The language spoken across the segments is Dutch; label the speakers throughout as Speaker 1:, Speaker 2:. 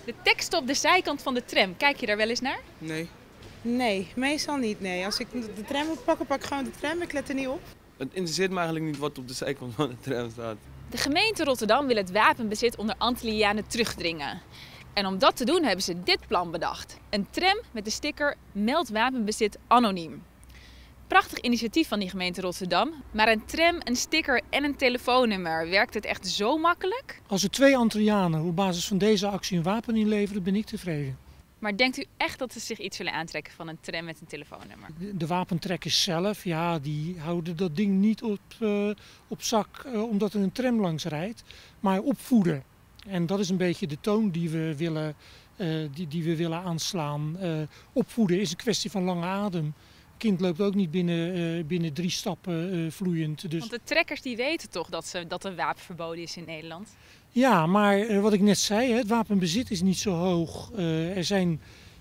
Speaker 1: De tekst op de zijkant van de tram, kijk je daar wel eens naar?
Speaker 2: Nee.
Speaker 3: Nee, meestal niet. Nee. Als ik de tram moet pakken, pak ik gewoon de tram. Ik let er niet op.
Speaker 2: Het interesseert me eigenlijk niet wat op de zijkant van de tram staat.
Speaker 1: De gemeente Rotterdam wil het wapenbezit onder Antillianen terugdringen. En om dat te doen hebben ze dit plan bedacht. Een tram met de sticker Meld wapenbezit anoniem. Prachtig initiatief van die gemeente Rotterdam. Maar een tram, een sticker en een telefoonnummer, werkt het echt zo makkelijk?
Speaker 4: Als er 2 Antillianen op basis van deze actie een wapen inleveren, ben ik tevreden.
Speaker 1: Maar denkt u echt dat ze zich iets zullen aantrekken van een tram met een telefoonnummer?
Speaker 4: De wapentrekkers zelf, ja, die houden dat ding niet op zak omdat er een tram langs rijdt, maar opvoeden. En dat is een beetje de toon die we willen aanslaan. Opvoeden is een kwestie van lange adem. Een kind loopt ook niet binnen 3 stappen vloeiend. Dus...
Speaker 1: Want de trekkers die weten toch dat een wapen verboden is in Nederland?
Speaker 4: Ja, maar wat ik net zei, het wapenbezit is niet zo hoog. Er zijn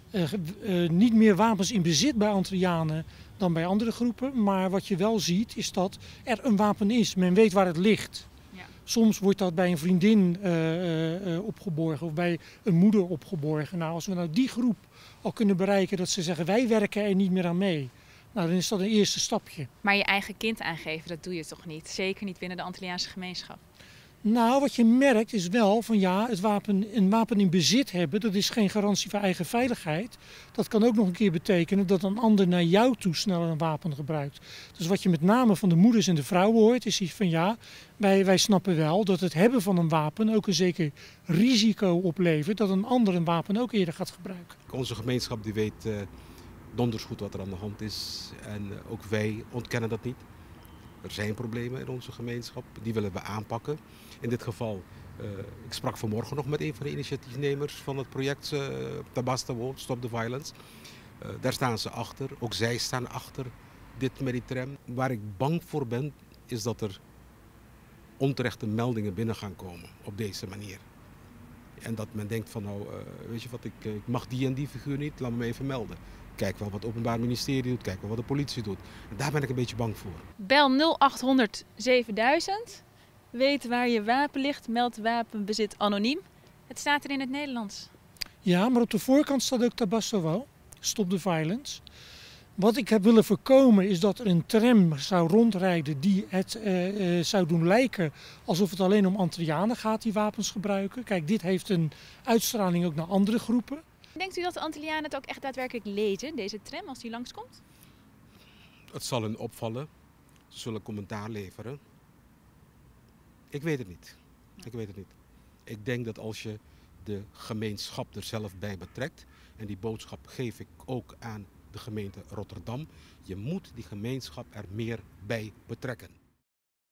Speaker 4: niet meer wapens in bezit bij Antillianen dan bij andere groepen. Maar wat je wel ziet is dat er een wapen is. Men weet waar het ligt.
Speaker 1: Ja.
Speaker 4: Soms wordt dat bij een vriendin opgeborgen of bij een moeder opgeborgen. Nou, als we nou die groep al kunnen bereiken dat ze zeggen wij werken er niet meer aan mee. Nou, dan is dat een eerste stapje.
Speaker 1: Maar je eigen kind aangeven, dat doe je toch niet? Zeker niet binnen de Antilliaanse gemeenschap.
Speaker 4: Nou, wat je merkt is wel van ja, een wapen in bezit hebben, dat is geen garantie voor eigen veiligheid. Dat kan ook nog een keer betekenen dat een ander naar jou toe sneller een wapen gebruikt. Dus wat je met name van de moeders en de vrouwen hoort, is iets van ja, wij snappen wel dat het hebben van een wapen ook een zeker risico oplevert dat een ander een wapen ook eerder gaat gebruiken.
Speaker 5: Onze gemeenschap die weet donders goed wat er aan de hand is en ook wij ontkennen dat niet. Er zijn problemen in onze gemeenschap, die willen we aanpakken. In dit geval, ik sprak vanmorgen nog met een van de initiatiefnemers van het project Tabastawo, Stop the Violence. Daar staan ze achter, ook zij staan achter dit met die tram. Waar ik bang voor ben, is dat er onterechte meldingen binnen gaan komen op deze manier. En dat men denkt van nou, weet je wat, ik mag die en die figuur niet, laat me even melden. Kijk wel wat het Openbaar Ministerie doet, kijk wel wat de politie doet. En daar ben ik een beetje bang voor.
Speaker 1: Bel 0800 7000. Weet waar je wapen ligt, meld wapenbezit anoniem. Het staat er in het Nederlands.
Speaker 4: Ja, maar op de voorkant staat ook Tabastawo, Stop the Violence. Wat ik heb willen voorkomen is dat er een tram zou rondrijden die het zou doen lijken alsof het alleen om Antillianen gaat die wapens gebruiken. Kijk, dit heeft een uitstraling ook naar andere groepen.
Speaker 1: Denkt u dat de Antillianen het ook echt daadwerkelijk lezen, deze tram, als die langskomt?
Speaker 5: Het zal hen opvallen, ze zullen commentaar leveren. Ik weet het niet. Ik denk dat als je de gemeenschap er zelf bij betrekt, en die boodschap geef ik ook aan de gemeente Rotterdam, je moet die gemeenschap er meer bij betrekken.